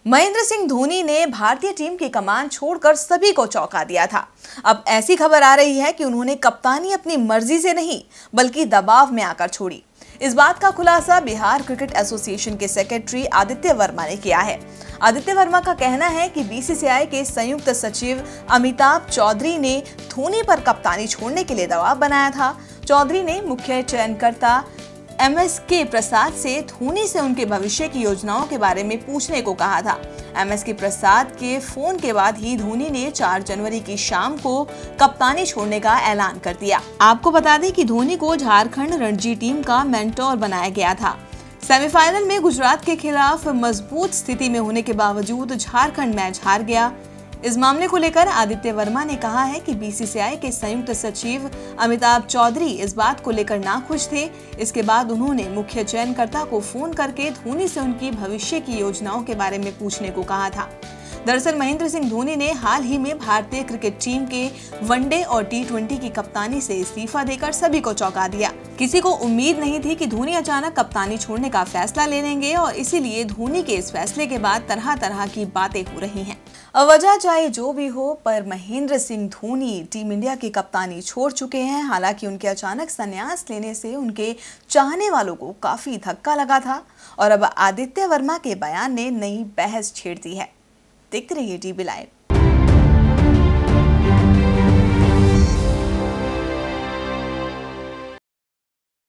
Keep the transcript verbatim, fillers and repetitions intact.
महेंद्र सिंह धोनी ने भारतीय टीम की कमान छोड़कर सभी को चौंका दिया था। अब ऐसी खबर आ रही है कि उन्होंने कप्तानी अपनी मर्जी से नहीं बल्कि दबाव में आकर छोड़ी। इस बात का खुलासा बिहार क्रिकेट एसोसिएशन के सेक्रेटरी आदित्य वर्मा ने किया है। आदित्य वर्मा का कहना है कि बीसीसीआई के संयुक्त सचिव अमिताभ चौधरी ने धोनी पर कप्तानी छोड़ने के लिए दबाव बनाया था। चौधरी ने मुख्य चयनकर्ता एम एस के प्रसाद से धोनी से उनके भविष्य की योजनाओं के बारे में पूछने को कहा था। एम एस के प्रसाद के फोन के बाद ही धोनी ने चार जनवरी की शाम को कप्तानी छोड़ने का ऐलान कर दिया। आपको बता दें कि धोनी को झारखंड रणजी टीम का मेंटोर बनाया गया था। सेमीफाइनल में गुजरात के खिलाफ मजबूत स्थिति में होने के बावजूद झारखंड मैच हार गया। इस मामले को लेकर आदित्य वर्मा ने कहा है कि बीसीसीआई के संयुक्त सचिव अमिताभ चौधरी इस बात को लेकर नाखुश थे। इसके बाद उन्होंने मुख्य चयनकर्ता को फोन करके धोनी से उनकी भविष्य की योजनाओं के बारे में पूछने को कहा था। दरअसल महेंद्र सिंह धोनी ने हाल ही में भारतीय क्रिकेट टीम के वनडे और टी ट्वेंटी की कप्तानी से इस्तीफा देकर सभी को चौंका दिया। किसी को उम्मीद नहीं थी कि धोनी अचानक कप्तानी छोड़ने का फैसला ले लेंगे और इसीलिए धोनी के इस फैसले के बाद तरह तरह की बातें हो रही हैं। वजह चाहे जो भी हो, पर महेंद्र सिंह धोनी टीम इंडिया की कप्तानी छोड़ चुके हैं। हालांकि उनके अचानक संन्यास लेने से उनके चाहने वालों को काफी धक्का लगा था और अब आदित्य वर्मा के बयान ने नई बहस छेड़ दी है। देखते रहिए टीवी लाइव।